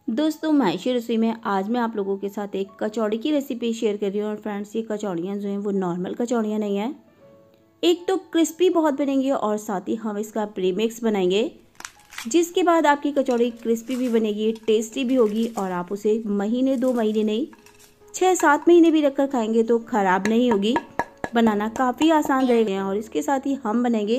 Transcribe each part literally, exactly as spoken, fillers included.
दोस्तों, मायशे रसोई में आज मैं आप लोगों के साथ एक कचौड़ी की रेसिपी शेयर कर रही हूँ। और फ्रेंड्स, ये कचौड़ियाँ जो हैं वो नॉर्मल कचौड़ियाँ नहीं हैं। एक तो क्रिस्पी बहुत बनेंगी और साथ ही हम इसका प्रीमिक्स बनाएंगे, जिसके बाद आपकी कचौड़ी क्रिस्पी भी बनेगी, टेस्टी भी होगी और आप उसे महीने दो महीने नहीं छः सात महीने भी रखकर खाएंगे तो ख़राब नहीं होगी। बनाना काफ़ी आसान रहेगा। और इसके साथ ही हम बनाएंगे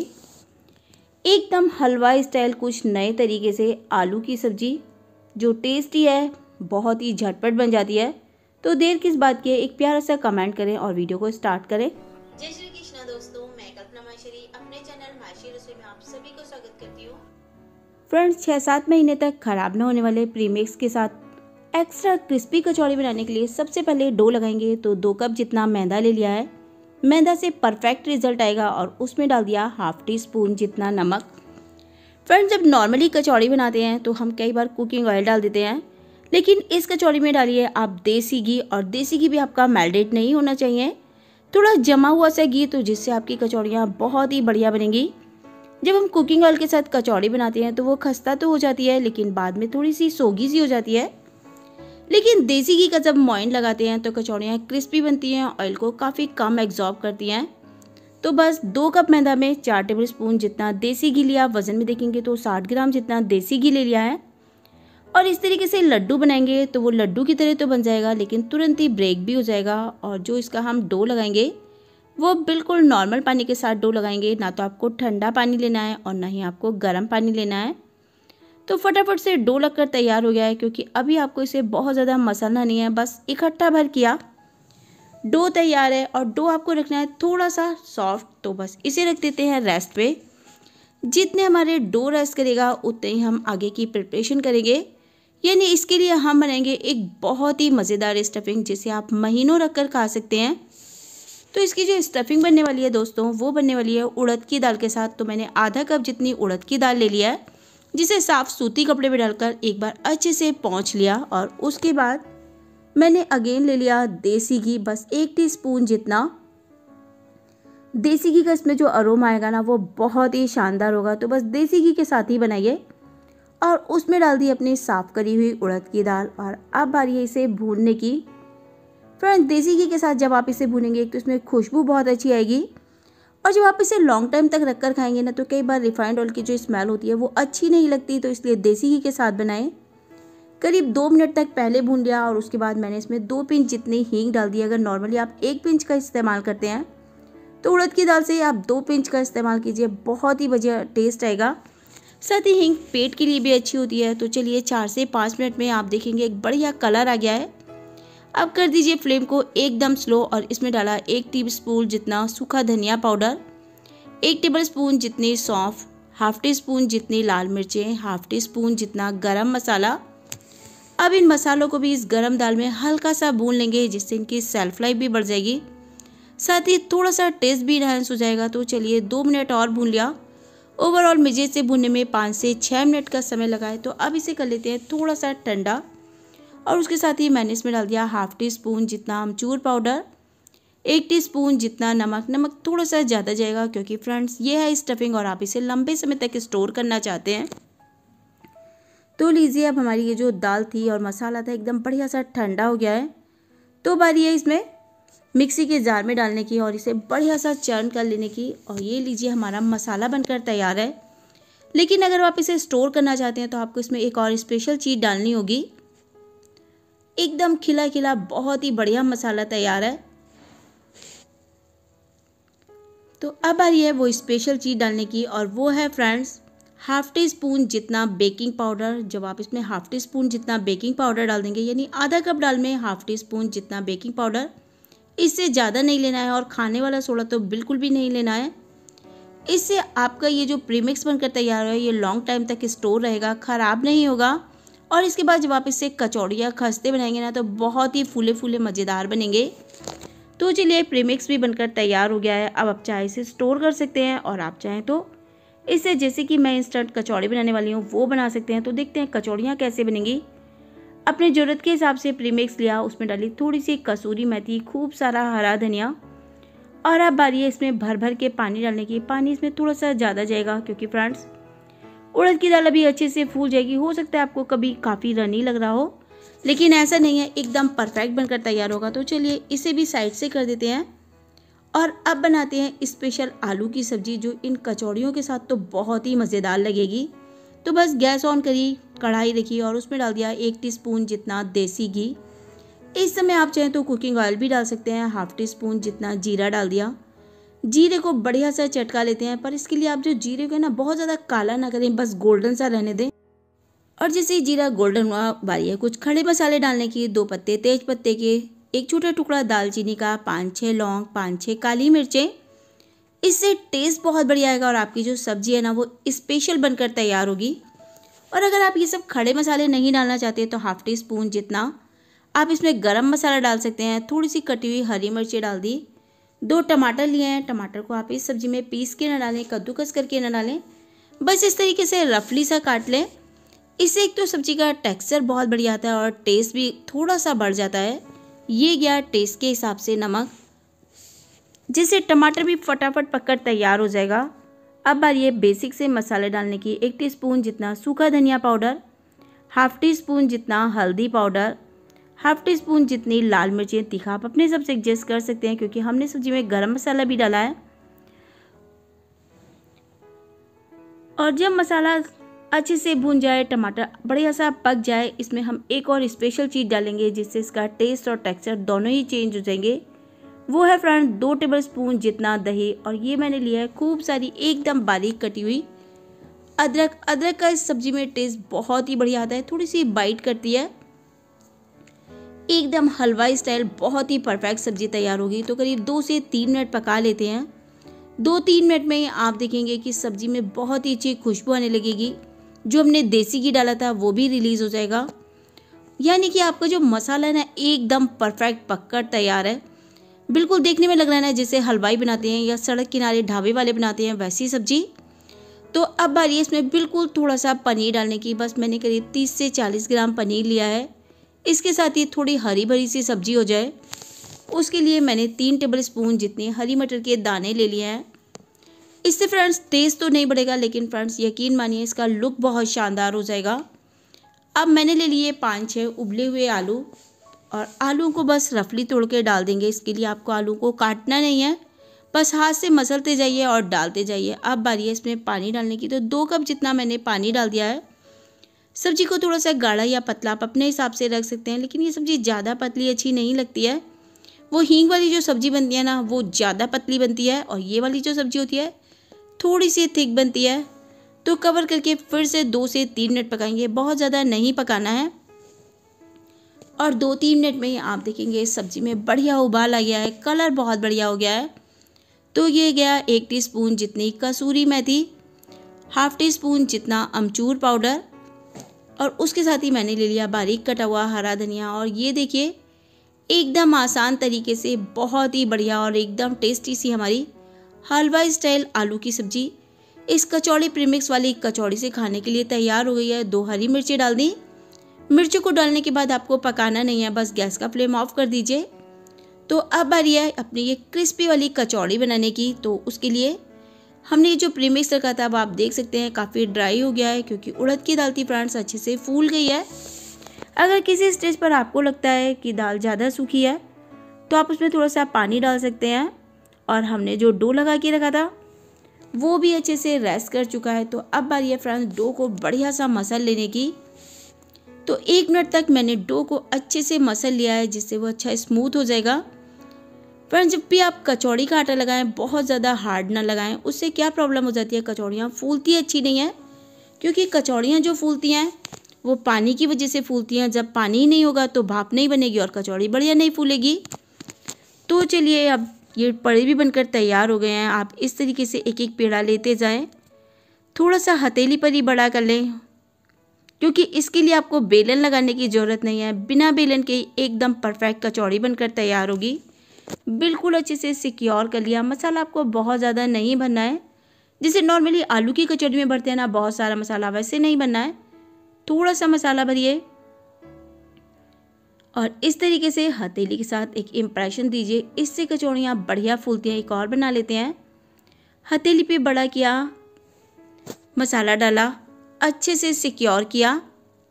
एकदम हलवा स्टाइल कुछ नए तरीके से आलू की सब्जी, जो टेस्टी है, बहुत ही झटपट बन जाती है। तो देर किस बात की है, एक प्यारा सा कमेंट करें और वीडियो को स्टार्ट करें। जय श्री कृष्णा दोस्तों, मैं कल्पना माहेश्वरी अपने चैनल माहेश्वरी रसोई में आप सभी को स्वागत करती हूँ। फ्रेंड्स, छः सात महीने तक खराब न होने वाले प्रीमिक्स के साथ एक्स्ट्रा क्रिस्पी कचौड़ी बनाने के लिए सबसे पहले डो लगाएंगे। तो दो कप जितना मैदा ले लिया है। मैदा से परफेक्ट रिजल्ट आएगा और उसमें डाल दिया हाफ टी स्पून जितना नमक। फ्रेंड्स, जब नॉर्मली कचौड़ी बनाते हैं तो हम कई बार कुकिंग ऑयल डाल देते हैं, लेकिन इस कचौड़ी में डालिए आप देसी घी। और देसी घी भी आपका मेल्टेड नहीं होना चाहिए, थोड़ा जमा हुआ सा घी, तो जिससे आपकी कचौड़ियाँ बहुत ही बढ़िया बनेंगी। जब हम कुकिंग ऑयल के साथ कचौड़ी बनाते हैं तो वो खस्ता तो हो जाती है, लेकिन बाद में थोड़ी सी सोगी सी हो जाती है। लेकिन देसी घी का जब मोइन लगाते हैं तो कचौड़ियाँ क्रिस्पी बनती हैं, ऑयल को काफ़ी कम एब्जॉर्ब करती हैं। तो बस दो कप मैदा में चार टेबल स्पून जितना देसी घी लिया। वजन में देखेंगे तो साठ ग्राम जितना देसी घी ले लिया है। और इस तरीके से लड्डू बनाएंगे तो वो लड्डू की तरह तो बन जाएगा, लेकिन तुरंत ही ब्रेक भी हो जाएगा। और जो इसका हम डो लगाएंगे वो बिल्कुल नॉर्मल पानी के साथ डो लगाएंगे, ना तो आपको ठंडा पानी लेना है और ना ही आपको गर्म पानी लेना है। तो फटाफट से डो लगकर तैयार हो गया है, क्योंकि अभी आपको इसे बहुत ज़्यादा मसलना नहीं है, बस इकट्ठा भर किया। डो तैयार है और डो आपको रखना है थोड़ा सा सॉफ्ट, तो बस इसे रख देते हैं रेस्ट पे। जितने हमारे डो रेस्ट करेगा उतने ही हम आगे की प्रिपरेशन करेंगे। यानी इसके लिए हम बनाएंगे एक बहुत ही मज़ेदार स्टफिंग, जिसे आप महीनों रख कर खा सकते हैं। तो इसकी जो स्टफिंग बनने वाली है दोस्तों, वो बनने वाली है उड़द की दाल के साथ। तो मैंने आधा कप जितनी उड़द की दाल ले लिया है, जिसे साफ सूती कपड़े में डालकर एक बार अच्छे से पोंछ लिया। और उसके बाद मैंने अगेन ले लिया देसी घी, बस एक टीस्पून जितना। देसी घी का इसमें जो अरोमा आएगा ना, वो बहुत ही शानदार होगा। तो बस देसी घी के साथ ही बनाइए। और उसमें डाल दी अपनी साफ़ करी हुई उड़द की दाल। और अब बारी है इसे भूनने की। फ्रेंड्स, देसी घी के साथ जब आप इसे भूनेंगे तो इसमें खुशबू बहुत अच्छी आएगी। और जब आप इसे लॉन्ग टाइम तक रख कर खाएंगे ना, तो कई बार रिफाइंड ऑयल की जो स्मेल होती है वो अच्छी नहीं लगती। तो इसलिए देसी घी के साथ बनाएं। करीब दो मिनट तक पहले भून लिया और उसके बाद मैंने इसमें दो पिंच जितनी हींग डाल दी। अगर नॉर्मली आप एक पिंच का इस्तेमाल करते हैं तो उड़द की दाल से आप दो पिंच का इस्तेमाल कीजिए, बहुत ही बढ़िया टेस्ट आएगा। साथ ही हींग पेट के लिए भी अच्छी होती है। तो चलिए, चार से पाँच मिनट में आप देखेंगे एक बढ़िया कलर आ गया है। अब कर दीजिए फ्लेम को एकदम स्लो और इसमें डाला एक टीस्पून जितना सूखा धनिया पाउडर, एक टेबल स्पून जितनी सौंफ, हाफ टी स्पून जितनी लाल मिर्चें, हाफ टी स्पून जितना गरम मसाला। अब इन मसालों को भी इस गरम दाल में हल्का सा भून लेंगे, जिससे इनकी सेल्फ लाइफ भी बढ़ जाएगी, साथ ही थोड़ा सा टेस्ट भी इनहांस हो जाएगा। तो चलिए, दो मिनट और भून लिया। ओवरऑल मुझे से भूनने में पाँच से छः मिनट का समय लगा है। तो अब इसे कर लेते हैं थोड़ा सा ठंडा। और उसके साथ ही मैंने इसमें डाल दिया हाफ टी स्पून जितना अमचूर पाउडर, एक टीस्पून जितना नमक। नमक थोड़ा सा ज़्यादा जाएगा, क्योंकि फ्रेंड्स ये है स्टफिंग और आप इसे लंबे समय तक स्टोर करना चाहते हैं। तो लीजिए, अब हमारी ये जो दाल थी और मसाला था एकदम बढ़िया सा ठंडा हो गया है। तो बारी है इसमें मिक्सी के जार में डालने की और इसे बढ़िया सा चर्न कर लेने की। और ये लीजिए, हमारा मसाला बनकर तैयार है। लेकिन अगर आप इसे स्टोर करना चाहते हैं तो आपको इसमें एक और स्पेशल चीज़ डालनी होगी। एकदम खिला खिला बहुत ही बढ़िया मसाला तैयार है। तो अब आ रही है वो स्पेशल चीज़ डालने की, और वो है फ्रेंड्स हाफ टी स्पून जितना बेकिंग पाउडर। जब आप इसमें हाफ टी स्पून जितना बेकिंग पाउडर डाल देंगे, यानी आधा कप दाल में हाफ टी स्पून जितना बेकिंग पाउडर, इससे ज़्यादा नहीं लेना है। और खाने वाला सोडा तो बिल्कुल भी नहीं लेना है। इससे आपका ये जो प्रीमिक्स बनकर तैयार है ये लॉन्ग टाइम तक स्टोर रहेगा, ख़राब नहीं होगा। और इसके बाद जब आप इससे कचौड़ी या खस्ते बनाएंगे ना, तो बहुत ही फूले फूले मज़ेदार बनेंगे। तो चलिए, प्रीमिक्स भी बनकर तैयार हो गया है। अब आप चाहे इसे स्टोर कर सकते हैं, और आप चाहें तो इससे, जैसे कि मैं इंस्टेंट कचौड़ी बनाने वाली हूँ, वो बना सकते हैं। तो देखते हैं कचौड़ियाँ कैसे बनेंगी। अपने ज़रूरत के हिसाब से प्रीमिक्स लिया, उसमें डाली थोड़ी सी कसूरी मेथी, खूब सारा हरा धनिया। और अब बारी है इसमें भर भर के पानी डालने की। पानी इसमें थोड़ा सा ज़्यादा जाएगा, क्योंकि फ्रेंड्स उड़द की दाल अभी अच्छे से फूल जाएगी। हो सकता है आपको कभी काफ़ी रनी लग रहा हो, लेकिन ऐसा नहीं है, एकदम परफेक्ट बनकर तैयार होगा। तो चलिए इसे भी साइड से कर देते हैं और अब बनाते हैं स्पेशल आलू की सब्ज़ी, जो इन कचौड़ियों के साथ तो बहुत ही मज़ेदार लगेगी। तो बस गैस ऑन करी, कढ़ाई रखी और उसमें डाल दिया एक टीस्पून जितना देसी घी। इस समय आप चाहें तो कुकिंग ऑयल भी डाल सकते हैं। हाफ टी स्पून जितना जीरा डाल दिया। जीरे को बढ़िया सा चटका लेते हैं, पर इसके लिए आप जो जीरे को है ना बहुत ज़्यादा काला ना करें, बस गोल्डन सा रहने दें। और जैसे ही जीरा गोल्डन हुआ, बारी है कुछ खड़े मसाले डालने की। दो पत्ते तेज पत्ते के, एक छोटा टुकड़ा दालचीनी का, पाँच छः लौंग, पाँच छः काली मिर्चें। इससे टेस्ट बहुत बढ़िया आएगा और आपकी जो सब्ज़ी है ना वो स्पेशल बनकर तैयार होगी। और अगर आप ये सब खड़े मसाले नहीं डालना चाहते तो हाफ टी स्पून जितना आप इसमें गरम मसाला डाल सकते हैं। थोड़ी सी कटी हुई हरी मिर्ची डाल दी। दो टमाटर लिए हैं, टमाटर को आप इस सब्ज़ी में पीस के ना डालें, कद्दूकस करके ना डालें, बस इस तरीके से रफली सा काट लें। इससे एक तो सब्ज़ी का टेक्सचर बहुत बढ़िया आता है और टेस्ट भी थोड़ा सा बढ़ जाता है। ये गया टेस्ट के हिसाब से नमक, जिससे टमाटर भी फटाफट पककर तैयार हो जाएगा। अब बारी है बेसिक से मसाले डालने की। एक टीस्पून जितना सूखा धनिया पाउडर, हाफ टी स्पून जितना हल्दी पाउडर, हाफ टी स्पून जितनी लाल मिर्चें तीखा आप अपने हिसाब से एडजस्ट कर सकते हैं, क्योंकि हमने सब्जी में गरम मसाला भी डाला है। और जब मसाला अच्छे से भून जाए, टमाटर बढ़िया सा पक जाए, इसमें हम एक और स्पेशल चीज़ डालेंगे जिससे इसका टेस्ट और टेक्सचर दोनों ही चेंज हो जाएंगे। वो है फ्रेंड दो टेबल स्पून जितना दही। और ये मैंने लिया है खूब सारी एकदम बारीक कटी हुई अदरक। अदरक का इस सब्जी में टेस्ट बहुत ही बढ़िया आता है, थोड़ी सी बाइट करती है, एकदम हलवाई स्टाइल बहुत ही परफेक्ट सब्जी तैयार होगी। तो करीब दो से तीन मिनट पका लेते हैं। दो तीन मिनट में आप देखेंगे कि सब्जी में बहुत ही अच्छी खुशबू आने लगेगी। जो हमने देसी घी डाला था वो भी रिलीज़ हो जाएगा, यानी कि आपका जो मसाला है ना एकदम परफेक्ट पककर तैयार है। बिल्कुल देखने में लग रहा है ना जैसे हलवाई बनाते हैं या सड़क किनारे ढाबे वाले बनाते हैं वैसी सब्जी। तो अब बारी है इसमें बिल्कुल थोड़ा सा पनीर डालने की। बस मैंने करीब तीस से चालीस ग्राम पनीर लिया है। इसके साथ ही थोड़ी हरी भरी सी सब्जी हो जाए, उसके लिए मैंने तीन टेबल स्पून जितने हरी मटर के दाने ले लिए हैं। इससे फ्रेंड्स टेस्ट तो नहीं बढ़ेगा, लेकिन फ्रेंड्स यकीन मानिए इसका लुक बहुत शानदार हो जाएगा। अब मैंने ले लिए पाँच छः उबले हुए आलू, और आलू को बस रफली तोड़ के डाल देंगे। इसके लिए आपको आलू को काटना नहीं है, बस हाथ से मसलते जाइए और डालते जाइए। अब बारी है इसमें पानी डालने की। तो दो कप जितना मैंने पानी डाल दिया है। सब्जी को थोड़ा सा गाढ़ा या पतला आप अपने हिसाब से रख सकते हैं, लेकिन ये सब्जी ज़्यादा पतली अच्छी नहीं लगती है। वो हींग वाली जो सब्जी बनती है ना वो ज़्यादा पतली बनती है, और ये वाली जो सब्जी होती है थोड़ी सी थिक बनती है। तो कवर करके फिर से दो से तीन मिनट पकाएंगे, बहुत ज़्यादा नहीं पकाना है। और दो तीन मिनट में ही आप देखेंगे इस सब्जी में बढ़िया उबाल आ गया है, कलर बहुत बढ़िया हो गया है। तो ये गया एक टीस्पून जितनी कसूरी मेथी, हाफ टी स्पून जितना अमचूर पाउडर, और उसके साथ ही मैंने ले लिया बारीक कटा हुआ हरा धनिया। और ये देखिए एकदम आसान तरीके से बहुत ही बढ़िया और एकदम टेस्टी सी हमारी हलवाई स्टाइल आलू की सब्जी इस कचौड़ी प्रीमिक्स वाली कचौड़ी से खाने के लिए तैयार हो गई है। दो हरी मिर्ची डाल दी। मिर्चों को डालने के बाद आपको पकाना नहीं है, बस गैस का फ्लेम ऑफ कर दीजिए। तो अब बारी है अपनी ये क्रिस्पी वाली कचौड़ी बनाने की। तो उसके लिए हमने ये जो प्रीमिक्स रखा था, अब आप देख सकते हैं काफ़ी ड्राई हो गया है, क्योंकि उड़द की दाल थी फ्रेंड्स अच्छे से फूल गई है। अगर किसी स्टेज पर आपको लगता है कि दाल ज़्यादा सूखी है तो आप उसमें थोड़ा सा पानी डाल सकते हैं। और हमने जो डो लगा के रखा था वो भी अच्छे से रेस्ट कर चुका है। तो अब बारी है फ्रेंड्स डो को बढ़िया सा मसल लेने की। तो एक मिनट तक मैंने डो को अच्छे से मसल लिया है, जिससे वो अच्छा स्मूथ हो जाएगा। फ्रेंड्स जब भी आप कचौड़ी का आटा लगाएं बहुत ज़्यादा हार्ड ना लगाएं, उससे क्या प्रॉब्लम हो जाती है, कचौड़ियाँ फूलती अच्छी नहीं है। क्योंकि कचौड़ियाँ जो फूलती हैं वो पानी की वजह से फूलती हैं। जब पानी नहीं होगा तो भाप नहीं बनेगी और कचौड़ी बढ़िया नहीं फूलेगी। तो चलिए अब ये पड़े भी बनकर तैयार हो गए हैं। आप इस तरीके से एक एक पेड़ा लेते जाएं, थोड़ा सा हथेली पर ही बड़ा कर लें, क्योंकि इसके लिए आपको बेलन लगाने की ज़रूरत नहीं है। बिना बेलन के एकदम परफेक्ट कचौड़ी बनकर तैयार होगी। बिल्कुल अच्छे से सिक्योर कर लिया। मसाला आपको बहुत ज़्यादा नहीं भरना है, जैसे नॉर्मली आलू की कचौड़ी में भरते हैं ना बहुत सारा मसाला, वैसे नहीं बनना है। थोड़ा सा मसाला भरिए और इस तरीके से हथेली के साथ एक इम्प्रेशन दीजिए। इससे कचौड़ियाँ बढ़िया फूलती हैं। एक और बना लेते हैं। हथेली पे बड़ा किया, मसाला डाला अच्छे से सिक्योर किया।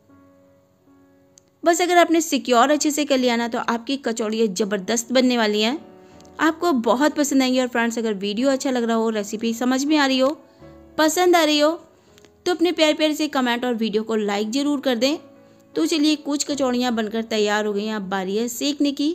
बस अगर आपने सिक्योर अच्छे से कर लिया ना तो आपकी कचौड़ियाँ ज़बरदस्त बनने वाली हैं, आपको बहुत पसंद आएंगी। और फ्रेंड्स, अगर वीडियो अच्छा लग रहा हो, रेसिपी समझ में आ रही हो, पसंद आ रही हो, तो अपने प्यारे प्यारे से कमेंट और वीडियो को लाइक ज़रूर कर दें। तो चलिए, कुछ कचौड़ियाँ बनकर तैयार हो गई हैं, अब बारी है सेकने की।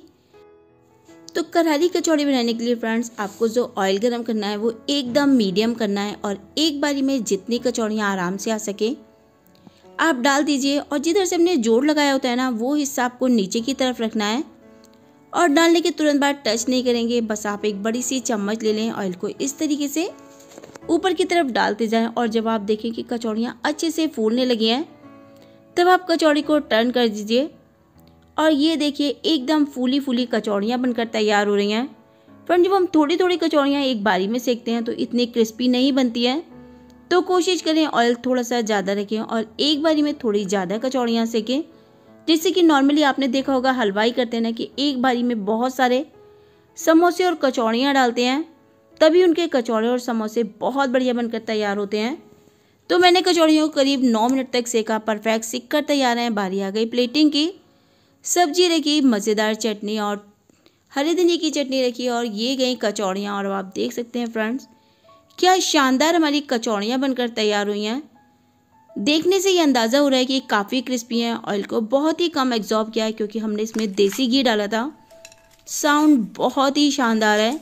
तो करारी कचौड़ी बनाने के लिए फ्रेंड्स, आपको जो ऑयल गरम करना है वो एकदम मीडियम करना है और एक बारी में जितनी कचौड़ियाँ आराम से आ सके आप डाल दीजिए। और जिधर से हमने जोड़ लगाया होता है ना, वो हिस्सा आपको नीचे की तरफ रखना है और डालने के तुरंत बाद टच नहीं करेंगे। बस आप एक बड़ी सी चम्मच ले लें, ऑयल को इस तरीके से ऊपर की तरफ डालते जाएं और जब आप देखें कि कचौड़ियाँ अच्छे से फूलने लगी हैं, तब आप कचौड़ी को टर्न कर दीजिए और ये देखिए एकदम फूली फूली कचौड़ियाँ बनकर तैयार हो रही हैं। फ्रेंड, जब हम थोड़ी थोड़ी कचौड़ियाँ एक बारी में सेकते हैं तो इतनी क्रिस्पी नहीं बनती हैं, तो कोशिश करें ऑयल थोड़ा सा ज़्यादा रखें और एक बारी में थोड़ी ज़्यादा कचौड़ियाँ सेकें। जैसे कि नॉर्मली आपने देखा होगा हलवाई करते हैं ना कि एक बारी में बहुत सारे समोसे और कचौड़ियाँ डालते हैं, तभी उनके कचौड़े और समोसे बहुत बढ़िया बनकर तैयार होते हैं। तो मैंने कचौड़ियों को करीब नौ मिनट तक सेका, परफेक्ट सिक कर तैयार हैं। बारी आ गई प्लेटिंग की। सब्जी रखी, मज़ेदार चटनी और हरे धनिया की चटनी रखी और ये गई कचौड़ियाँ। और आप देख सकते हैं फ्रेंड्स, क्या शानदार हमारी कचौड़ियाँ बनकर तैयार हुई हैं। देखने से ये अंदाज़ा हो रहा है कि काफ़ी क्रिस्पी हैं। ऑयल को बहुत ही कम एब्जॉर्ब किया है क्योंकि हमने इसमें देसी घी डाला था। साउंड बहुत ही शानदार है,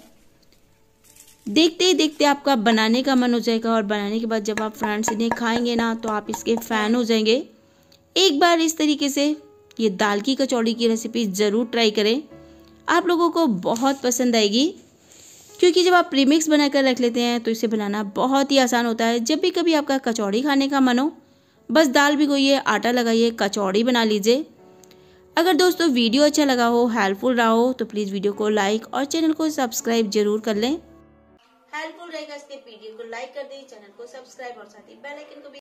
देखते ही देखते आपका बनाने का मन हो जाएगा। और बनाने के बाद जब आप फ्रेंड्स इन्हें खाएंगे ना तो आप इसके फ़ैन हो जाएंगे। एक बार इस तरीके से ये दाल की कचौड़ी की रेसिपी ज़रूर ट्राई करें, आप लोगों को बहुत पसंद आएगी। क्योंकि जब आप प्रीमिक्स बनाकर रख लेते हैं तो इसे बनाना बहुत ही आसान होता है। जब भी कभी आपका कचौड़ी खाने का मन हो, बस दाल भिगोइए, आटा लगाइए, कचौड़ी बना लीजिए। अगर दोस्तों वीडियो अच्छा लगा हो, हेल्पफुल रहा हो, तो प्लीज़ वीडियो को लाइक और चैनल को सब्सक्राइब जरूर कर लें। हेल्पफुल रहेगा इसलिए वीडियो को लाइक कर दें, चैनल को सब्सक्राइब और साथ ही बेल आइकन को भी